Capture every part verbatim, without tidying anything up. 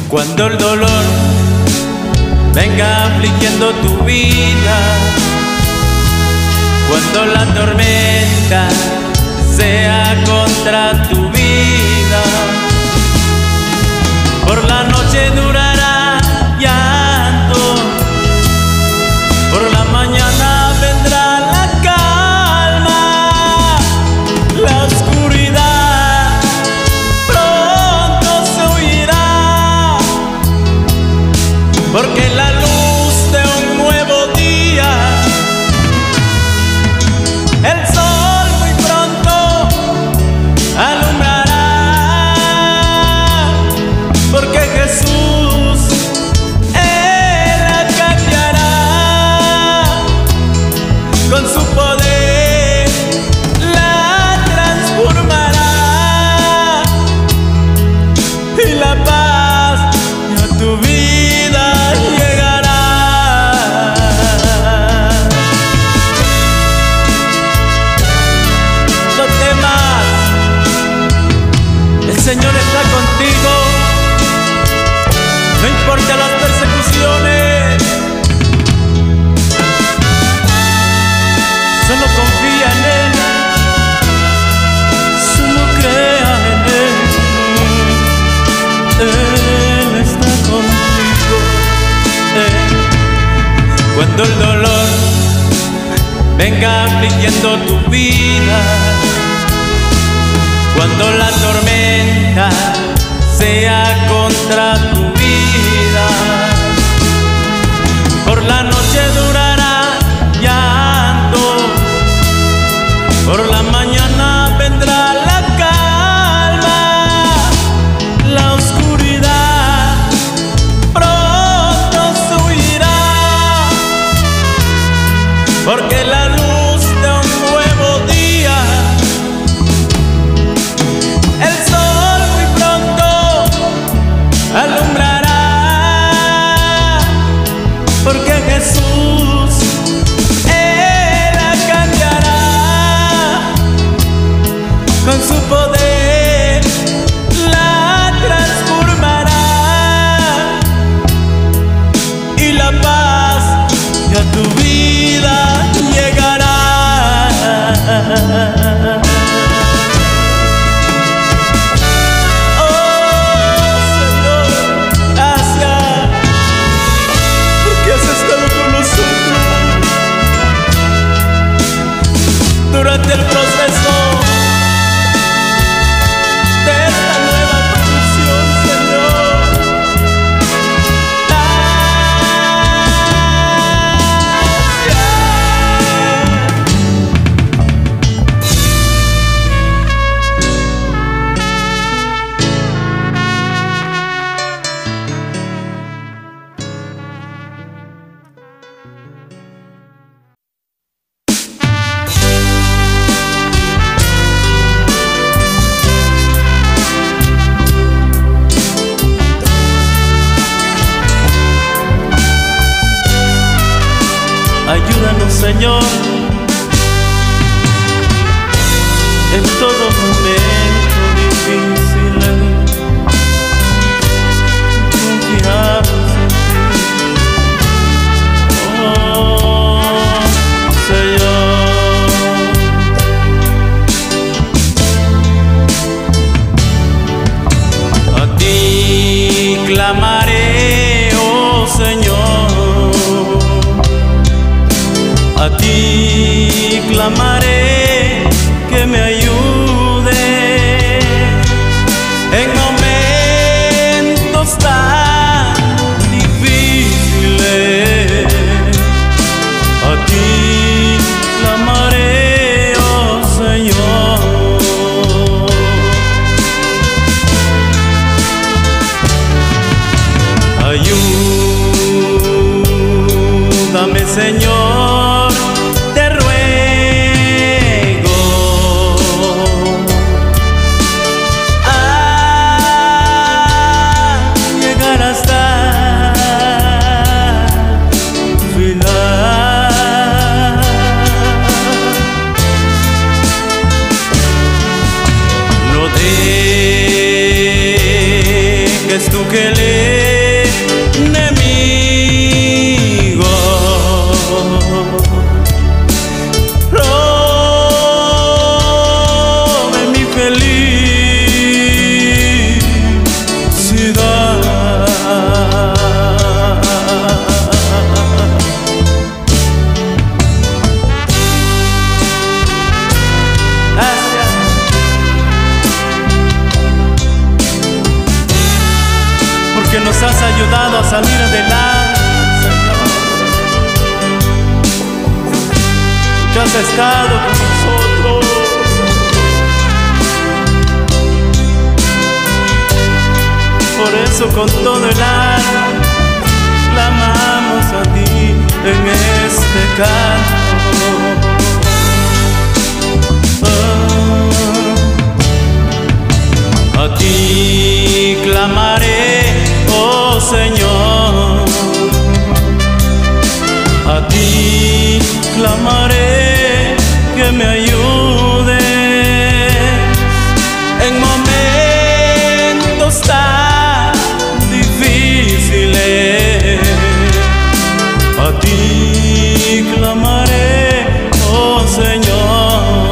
Cuando el dolor venga afligiendo tu vida, cuando la tormenta sea contra tu vida, por la noche durará llanto, por la mañana vendrá la calma, la oscuridad pronto se huirá, porque la luz de un nuevo día, el sol muy pronto alumbrará, porque Jesús, Él la cambiará con su poder, la transformará, y la paz a tu vida llegará. No temas, el Señor está contigo, no importa las persecuciones, solo confía en Él, solo crea en Él, Él está contigo. Él. Cuando el dolor venga afligiendo tu vida, cuando la tormenta sea contra tu vida, por la noche durará llanto, por la mañana vendrá la calma, la oscuridad pronto se huirá, porque la luz de un nuevo día, el sol muy pronto alumbrará, porque Jesús, Él la cambiará con su poder, la transformará, y la paz a tu vida llegará. Durante el proceso de esta nueva condición, Señor, ayúdanos, Señor, en todo momento difícil. Confiamos en ti, oh Señor. A ti clamaré, oh Señor, a ti clamaré que me ayude en momentos tan difíciles. A ti clamaré, oh Señor. Ayúdame, Señor, te ruego. robe mi felicidad. Que nos has ayudado a salir adelante, Señor. Que has estado con nosotros. Por eso con todo el alma clamamos a ti en este canto. Ah, a ti clamaré, oh Señor, a ti clamaré que me ayudes en momentos tan difíciles. A ti clamaré, oh Señor.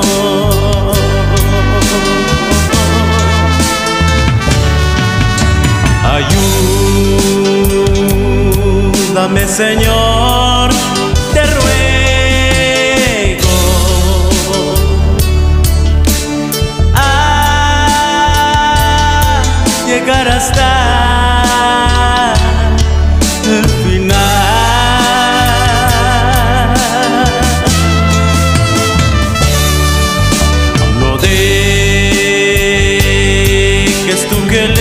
Ayúdame, Señor, te ruego a llegar hasta el final. No dejes tú que el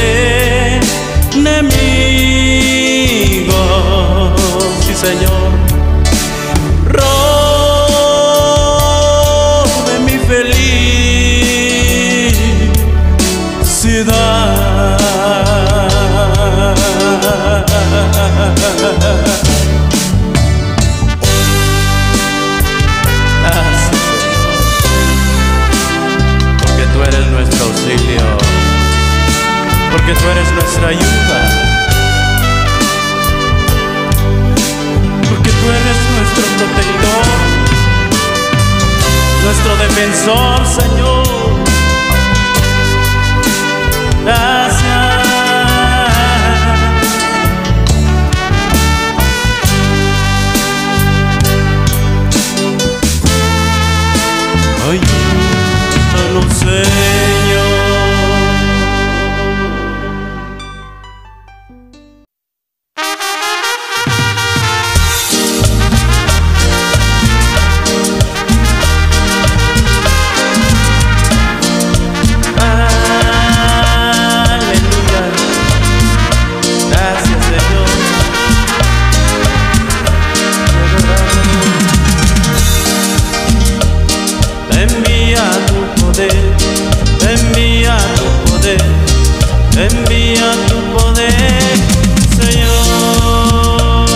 enemigo, sí, Señor, robe mi felicidad. Gracias, Señor, porque tú eres nuestro auxilio, porque tú eres nuestra ayuda, porque tú eres nuestro protector, nuestro defensor, Señor. Gracias. Ayúdanos, Señor. Envía tu poder, envía tu poder, envía tu poder, Señor.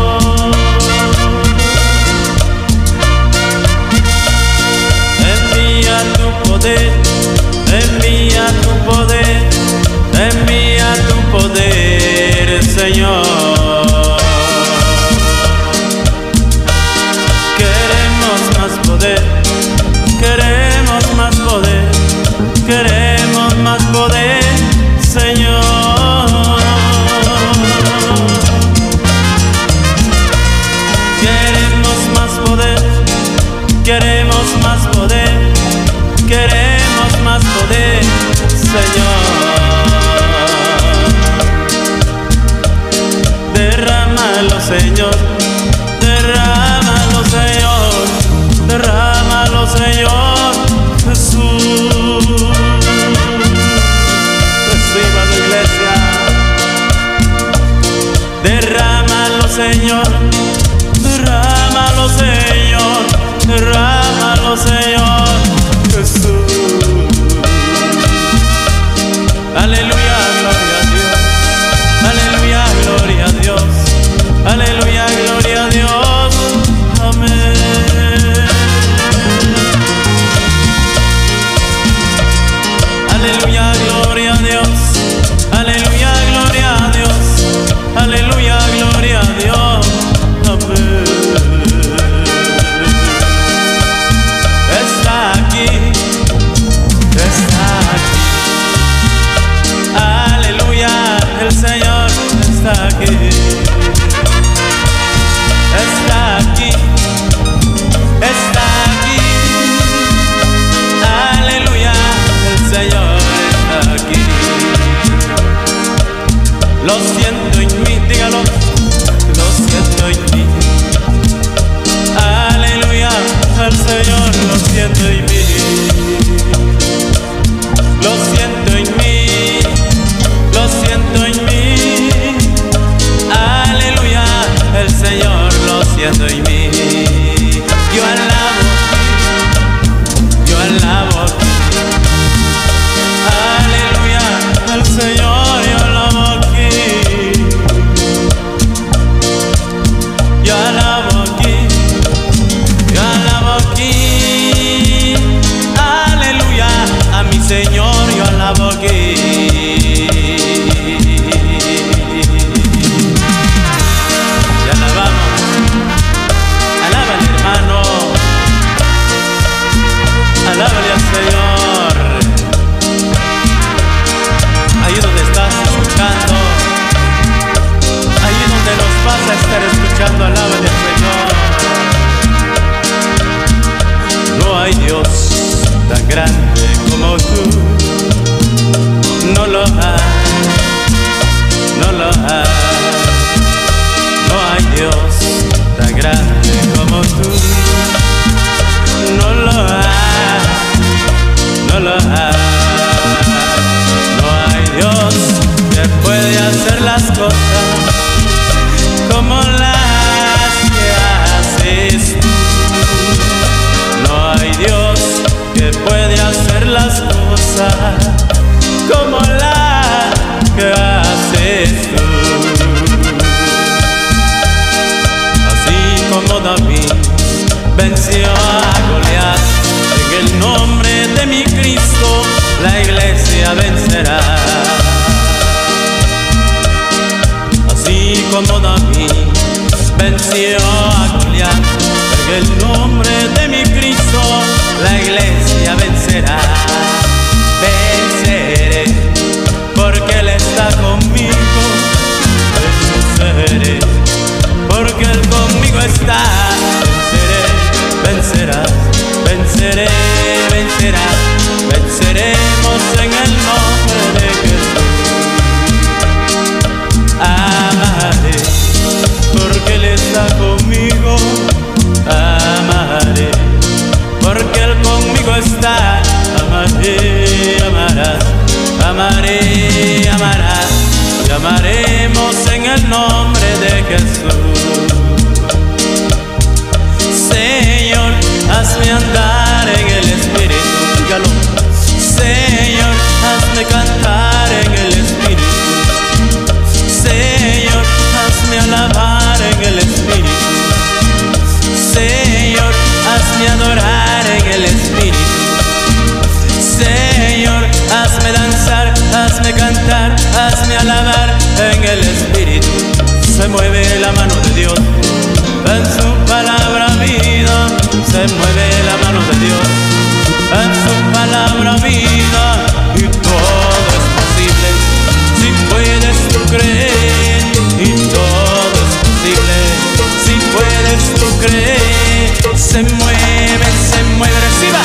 Envía tu poder, envía tu poder, envía tu poder, Señor. Queremos más poder. Queremos más poder, queremos más poder, Señor. lo siento en mí, lo siento en mí, lo siento en mí. Aleluya, el Señor lo siento en mí. Yo alabo, yo alabo. Aleluya, el Señor, yo alabo aquí. Yo alabo aquí, yo alabo aquí. Aleluya, a mi Señor yo alabo aquí. Ya alabamos, alábale hermano, alábale al Señor. Ahí donde estás escuchando, ahí donde nos vas a estar escuchando, alábale al Señor. No hay Dios tan grande como tú, no lo hay, no lo hay. No hay Dios tan grande como tú, no lo hay, no lo hay. No hay Dios que puede hacer las cosas como las que haces tú. No hay Dios que puede hacer las cosas como las que haces tú. Así como David venció a Goliat, en el nombre de mi Cristo la iglesia vencerá. Así como David venció a Goliat, en el nombre de mi Cristo la iglesia vencerá. Venceré porque Él está conmigo. Venceré porque Él conmigo está. Venceré, vencerás, venceré, vencerás. Venceremos en el nombre de Jesús. Amaré porque Él está conmigo. Amaré porque Él conmigo está. Amaré, amarás, amaré, amarás. Y amaremos en el nombre de Jesús. Señor, hazme andar en el Espíritu. Dígalo. Señor, hazme cantar en el Espíritu. Señor, hazme alabar en el Espíritu. Señor, hazme adorar en el Espíritu. Señor, hazme danzar, hazme cantar, hazme alabar en el Espíritu. Se mueve la mano de Dios en su palabra vida. Se mueve la mano de Dios en su palabra vida. Y todo es posible si puedes tú creer. Y todo es posible si puedes tú creer. Se mueve, se mueve, reciba.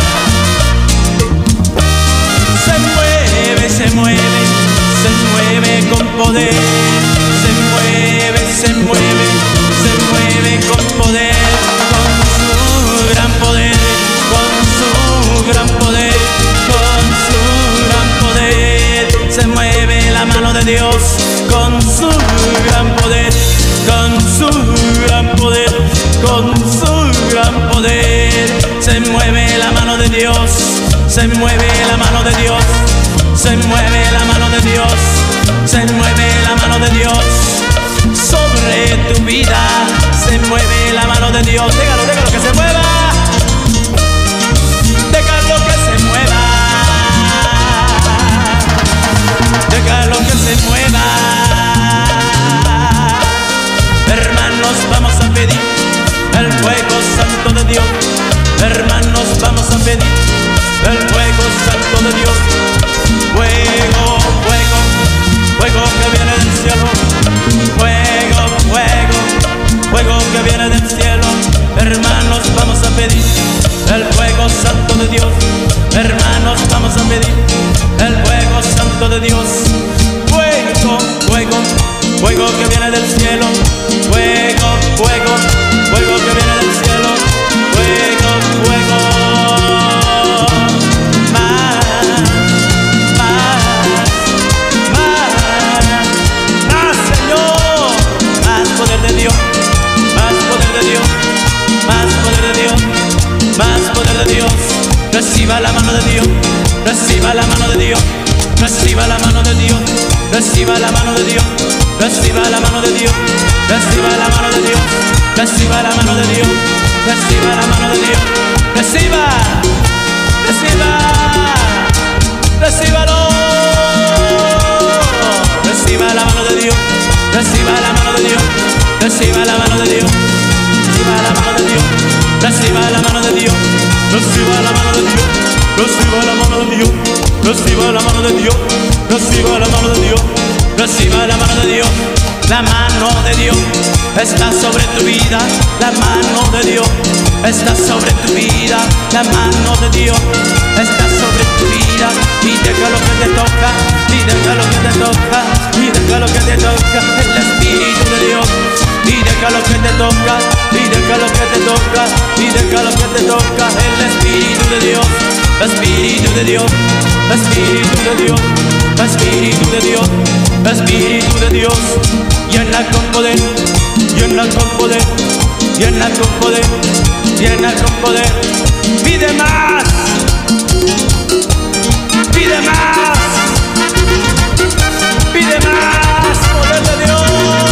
Se mueve, se mueve, se mueve con poder. Se mueve, se mueve, se mueve con poder. Con su gran poder, con su gran poder, con su gran poder. Se mueve la mano de Dios con su gran poder, con su gran poder, con su gran poder. Se mueve la mano de Dios, se mueve la mano de Dios, se mueve la mano de Dios, se mueve la mano de Dios sobre tu vida. Se mueve la mano de Dios. Déjalo, déjalo que se mueva. Déjalo que se mueva. Déjalo que se mueva. Hermanos, vamos a pedir el fuego santo de Dios. Hermanos, vamos a pedir el fuego santo de Dios. Fuego, fuego, fuego que viene del cielo. Fuego, fuego, fuego que viene del cielo. Hermanos, vamos a pedir el fuego santo de Dios. Hermanos, vamos a pedir el fuego santo de Dios. Fuego, fuego, fuego que viene del cielo. Fuego, fuego, fuego que viene del cielo. Fuego, fuego. reciba la mano de Dios, reciba la mano de Dios, reciba la mano de Dios, reciba la mano de Dios, reciba la mano de Dios, reciba la mano de Dios, reciba la mano de Dios, reciba la mano de Dios, reciba, reciba, recíbalo, reciba la mano de Dios, reciba la mano de Dios, reciba la mano de Dios, reciba la mano de Dios, reciba la mano de Dios, reciba la mano de Dios, reciba la mano de Dios, reciba la mano de Dios, reciba la mano de Dios, reciba la mano de Dios. La mano de Dios está sobre tu vida, la mano de Dios está sobre tu vida, la mano de Dios está sobre tu vida. Y deja lo que te toca, y deja lo que te toca, y deja lo que te toca, el Espíritu de Dios. Y deja lo que te toca, y deja lo que te toca, y deja lo que te toca, el Espíritu de Dios, Espíritu de Dios, Espíritu de Dios, Espíritu de Dios, Espíritu de Dios. Llena con poder, llena con poder, llena con poder, llena con poder. Pide más, pide más, pide más poder de Dios.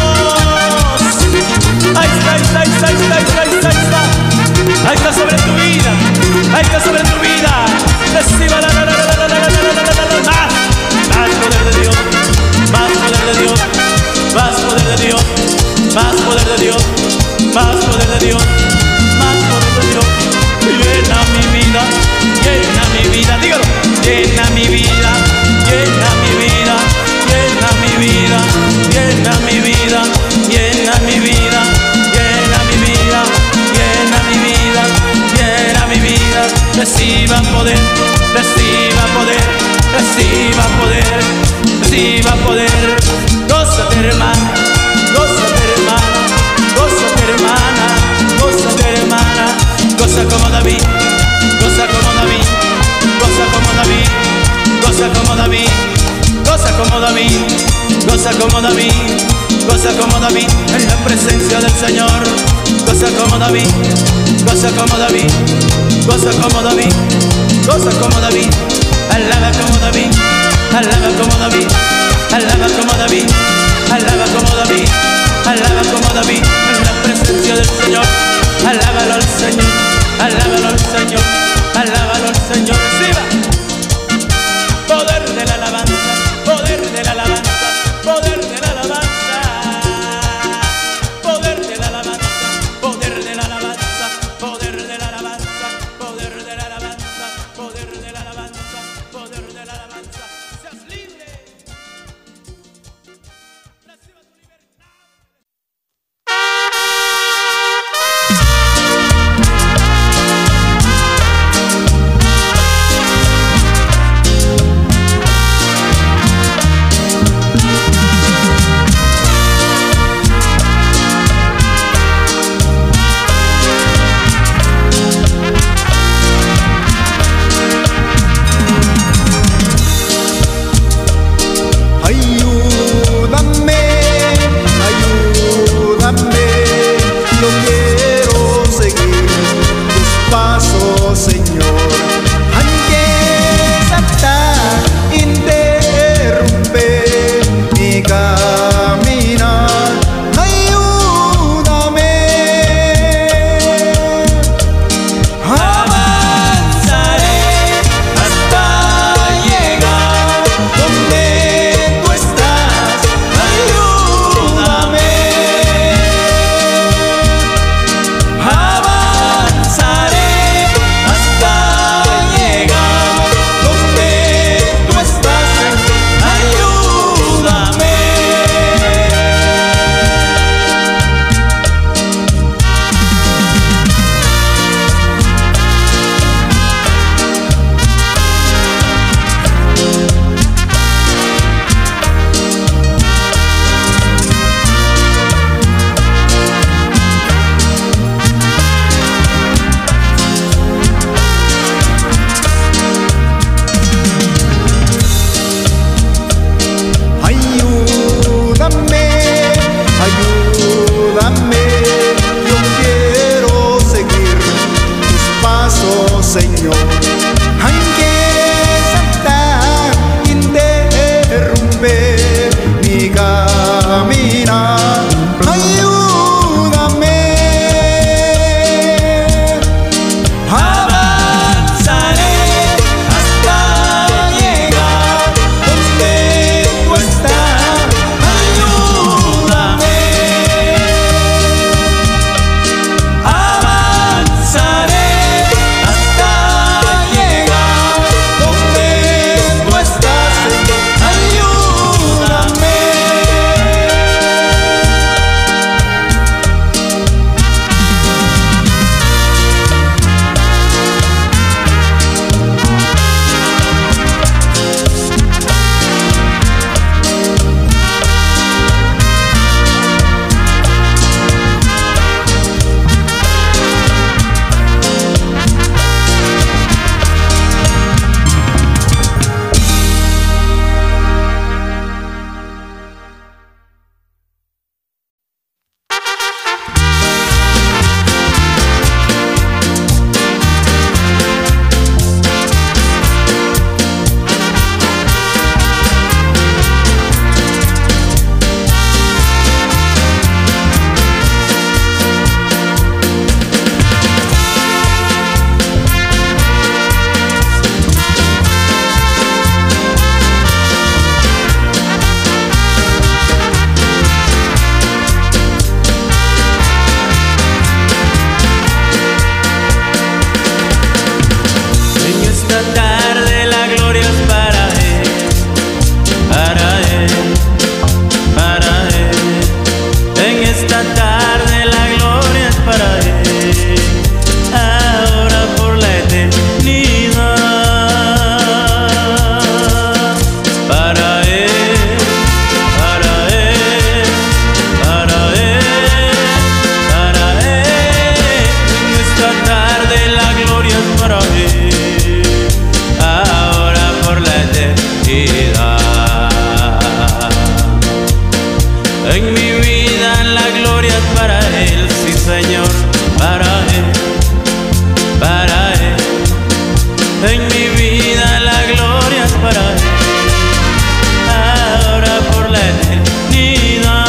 Ahí está, ahí está, ahí está, ahí está, ahí está, ahí está, ahí está. Ahí está sobre tu vida, ahí está sobre tu vida. Reciba la, la, la, la, la, la, la, la, la, la, más, más poder de Dios, más poder de Dios, más poder de Dios, más poder de Dios, más poder de Dios, más poder de Dios. Llena mi vida, llena mi vida, dígalo. Llena mi vida, llena mi vida, llena mi vida, llena mi vida, llena mi vida, llena mi vida, llena mi vida, llena mi vida. Reciba poder, reciba poder, reciba poder, reciba poder. Gózate, hermana, gózate, hermana, gózate, hermana, gózate, hermana. Goza como David, goza como David, goza como David, goza como David, goza como David, goza como David, goza como David en la presencia del Señor. Goza como David, goza como David, goza como David, goza como David. Alaba como David, alaba como David, alaba como David, alaba como David, alaba como David en la presencia del Señor. Alábalo al Señor, alábalo al Señor, alábalo al Señor. Reciba poder de la alabanza, poder de la alabanza, poder de la alabanza, poder de la alabanza, poder de la alabanza, poder de la alabanza, poder de la alabanza, poder de la alabanza, poder de la alabanza. Seas libre. Reciba tu libertad. Señor, Él la gloria es para Él, ahora por la eternidad. En mi vida la gloria es para Él, sí Señor, para Él, para Él. En mi vida la gloria es para Él, ahora por la eternidad.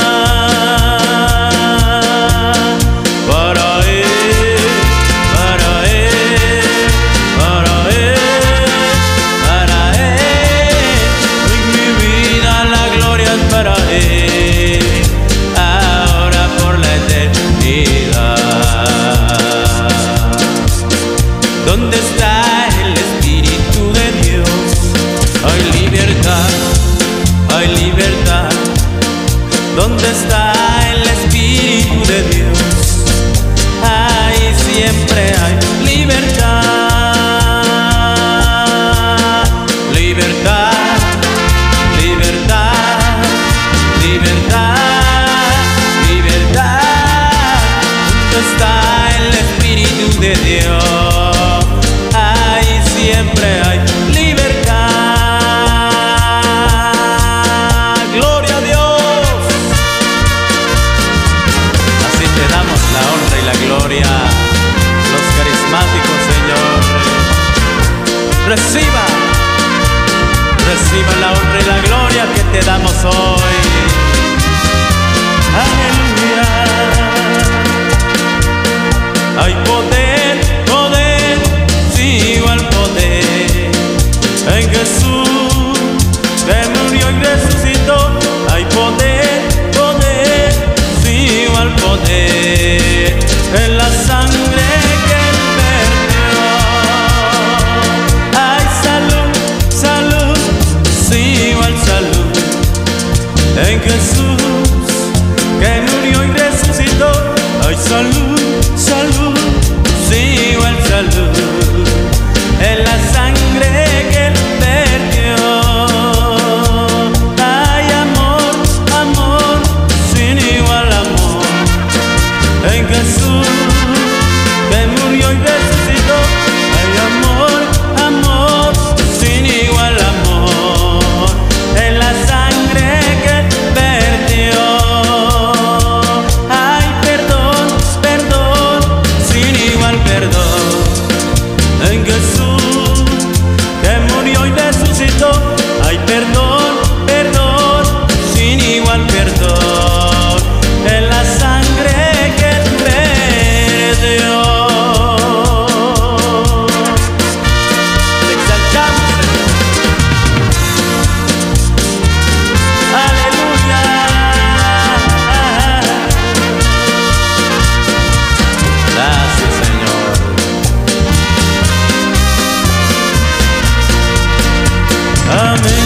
Para Él, para Él, para Él, para Él. En mi vida la gloria es para Él, ahora por la eternidad. ¿Dónde está el Espíritu de Dios? Hay libertad, hay libertad. ¿Dónde está el Espíritu de Dios? Ahí siempre hay libertad. Libertad, libertad, libertad, libertad. ¿Dónde está el Espíritu de Dios? Ahí siempre hay libertad. Gloria a Dios. Así te damos la honra y la gloria, los carismáticos, Señor. Reciba, reciba la honra y la gloria que te damos hoy. Aleluya. Hay poder, poder, sí, igual poder en Jesús que murió y resucitó. Hay poder, poder, sí, igual poder en la sangre que Él vertió. Hay salud, salud, sí, igual salud en Jesús que murió y resucitó. Hay salud, salud, sí, igual salud en la sangre que Él vertió. Hay amor, amor, sin igual amor en Jesús que murió y resucitó. Hay amor, amor, sin igual amor en la sangre que Él vertió. Hay perdón, perdón, sin igual perdón en Jesús que murió y resucitó. Hay perdón, perdón, sin igual perdón en la sangre que Él vertió. Te exaltamos, aleluya. Gracias, Señor. Amén.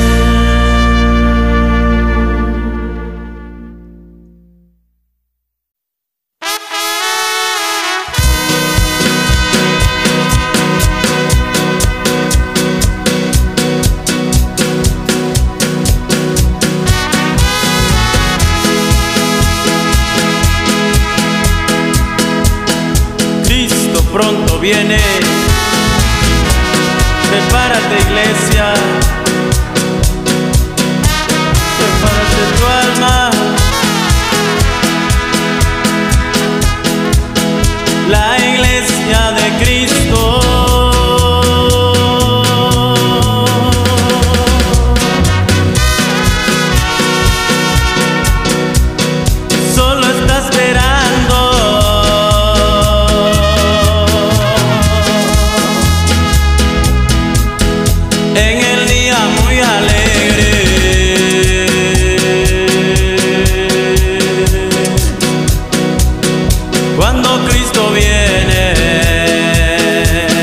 Cristo pronto viene. Prepárate, iglesia. Prepárate tu alma. La iglesia de Cristo solo está esperando en el día muy alegre. Cuando Cristo viene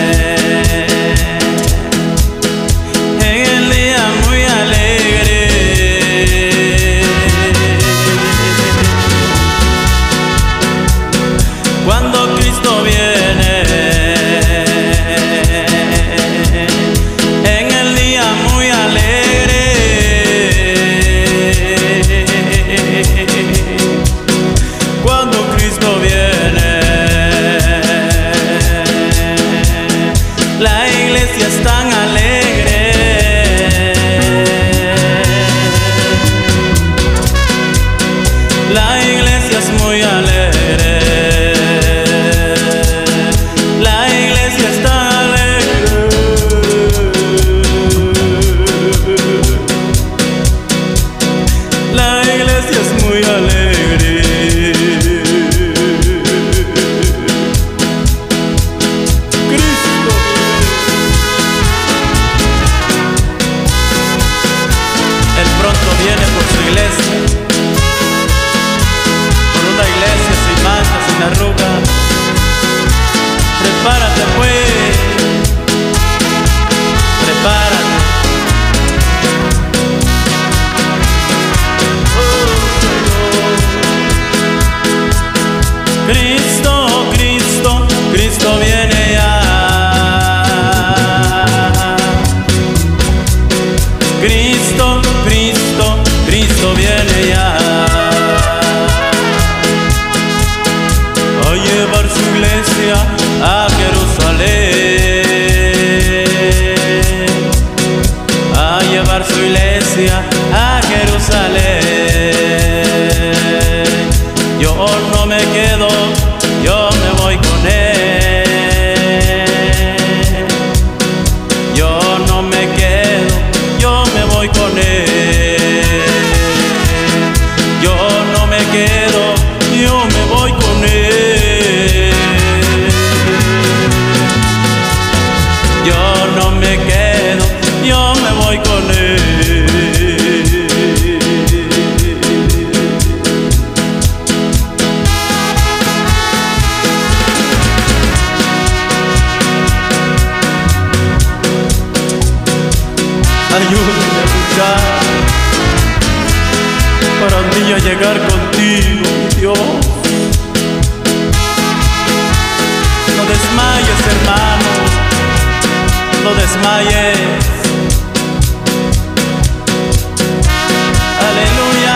voy a llegar contigo, Dios. No desmayes, hermano, no desmayes. Aleluya.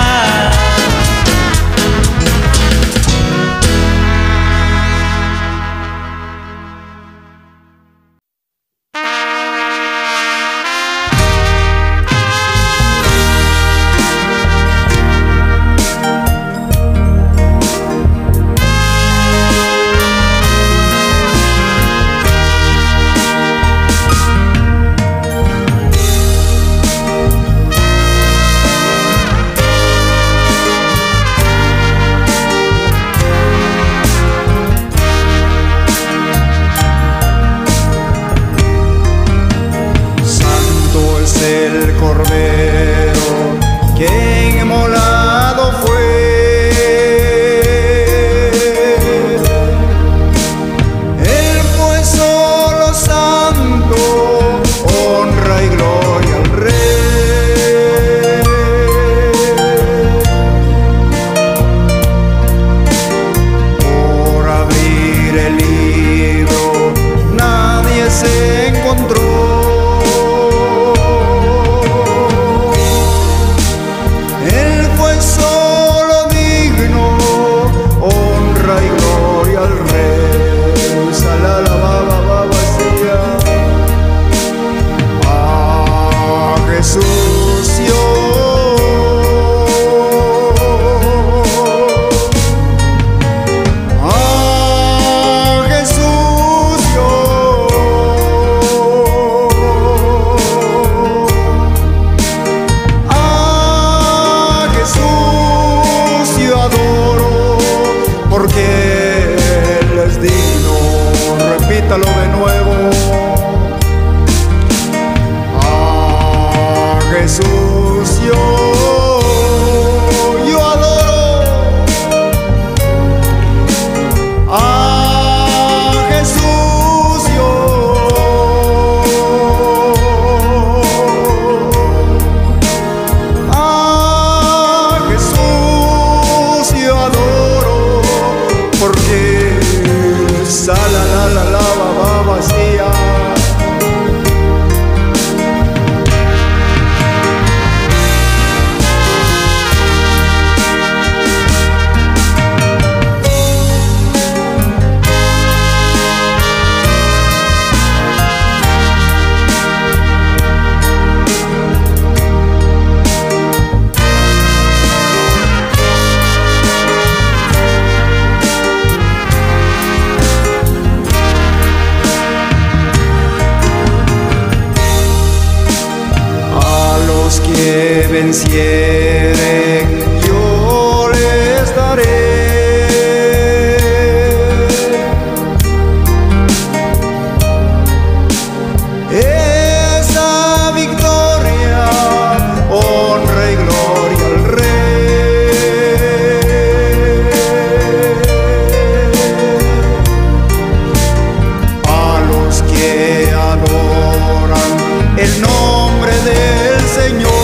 El Cordero que inmolado fue, Él fue solo santo, honra y gloria al Rey. Por abrir el libro nadie se encontró. Que vencieren, yo les daré esa victoria, honra y gloria al Rey. A los que adoran el nombre del Señor,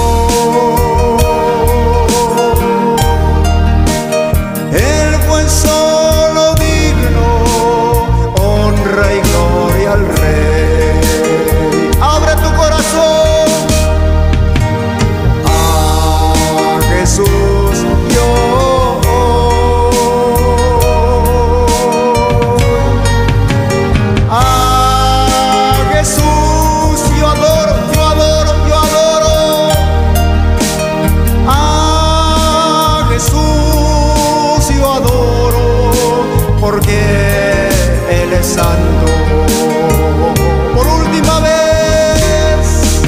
santo. Por última vez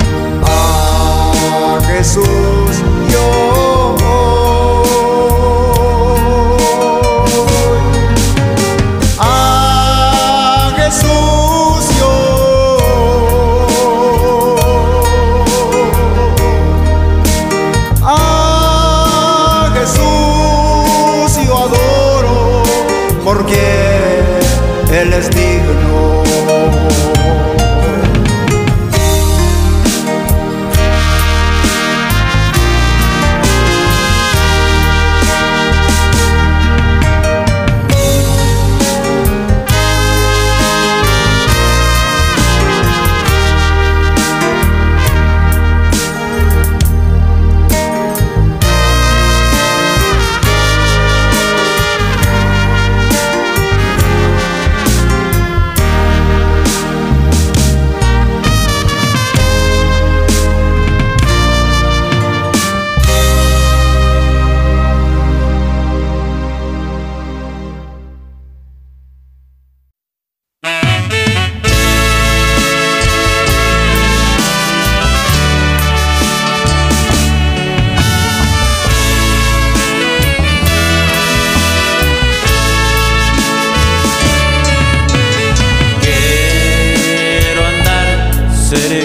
a Jesús yo a Jesús yo a Jesús yo adoro, porque Él es digno.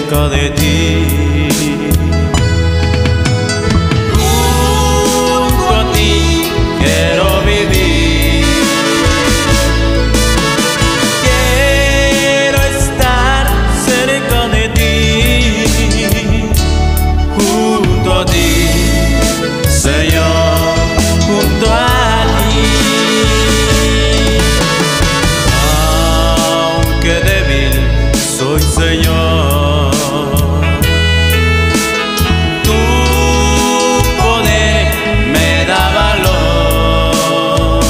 cerca de ti. Junto a ti quiero vivir, quiero estar cerca de ti. Junto a ti, Señor, junto a ti. Aunque débil soy, Señor, tu poder me da valor.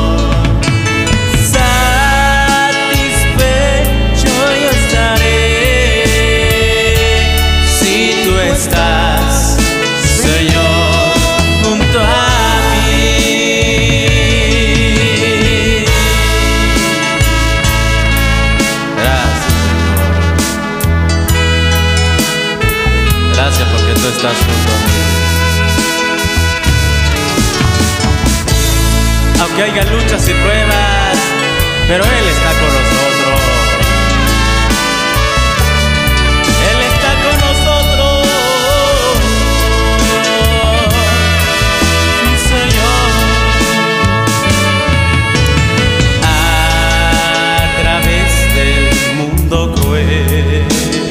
Satisfecho yo estaré si tú estás, Señor, junto a mí. Gracias, Señor. Gracias porque tú estás junto a mí. Aunque haya luchas y pruebas, pero Él está con nosotros. Él está con nosotros. Señor, a través del mundo cruel,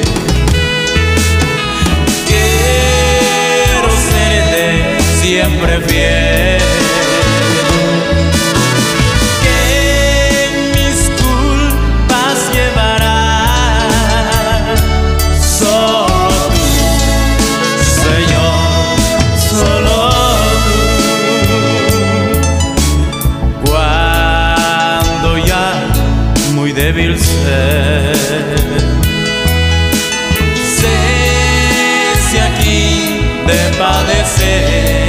quiero serte siempre fiel. Que mis culpas llevarás solo tú, Señor, solo tú. Cuando ya muy débil sé, cese aquí de padecer.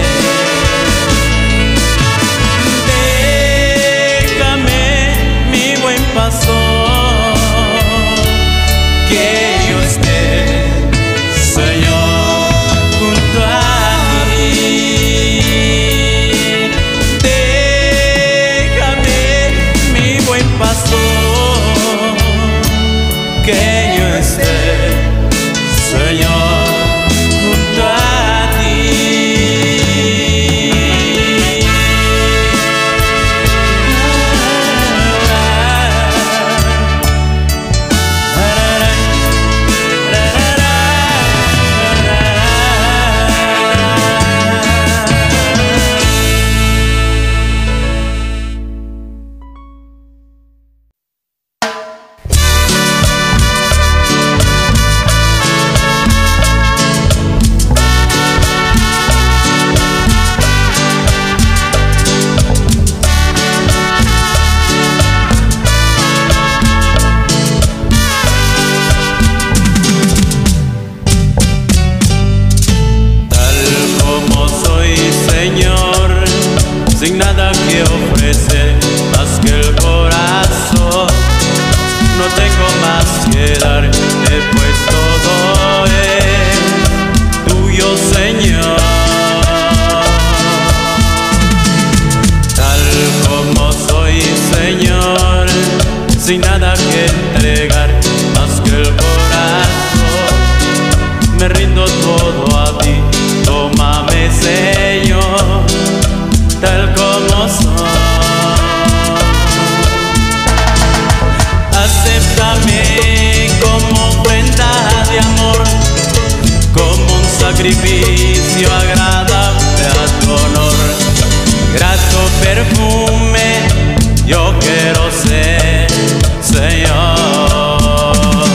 Déjame, mi buen pastor, que yo esté, Señor, junto a ti. Déjame, mi buen pastor, que yo esté, Señor, junto a ti. Sin nada que ofrecer más que el corazón, no tengo más que dar, pues todo es tuyo, Señor. Tal como soy, Señor, sin nada que entregar más que el corazón, me rindo todo a ti, tómame, Señor, tal como soy. Acéptame como ofrenda de amor, como un sacrificio agradable a tu honor. Grato perfume yo quiero ser, Señor.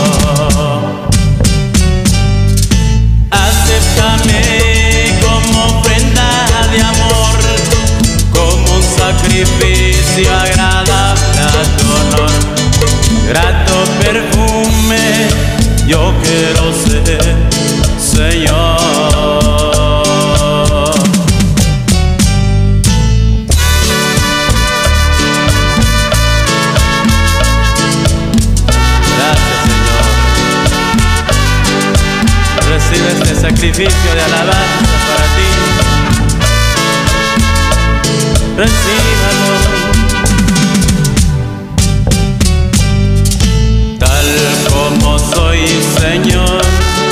Acéptame como ofrenda de amor, como un sacrificio agradable a tu honor. Grato perfume yo quiero ser, Señor. Gracias, Señor. Recibe este sacrificio de alabanza para ti. Recíbalo. Tal como soy, Señor,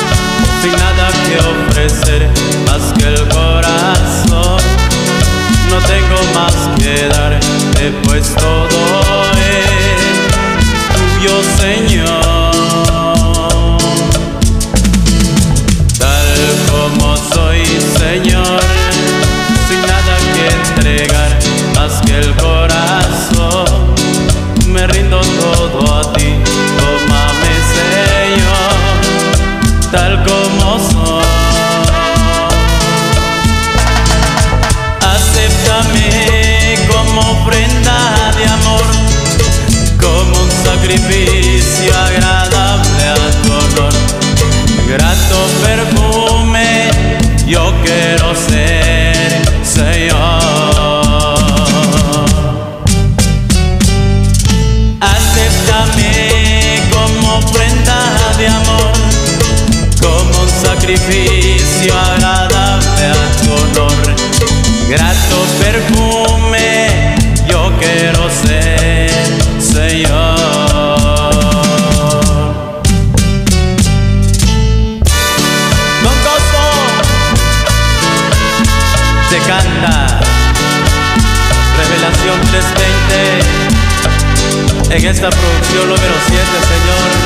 sacrificio agradable a tu honor. Grato perfume yo quiero ser, Señor. Con gozo se canta Revelación tres veinte en esta producción número siete, Señor.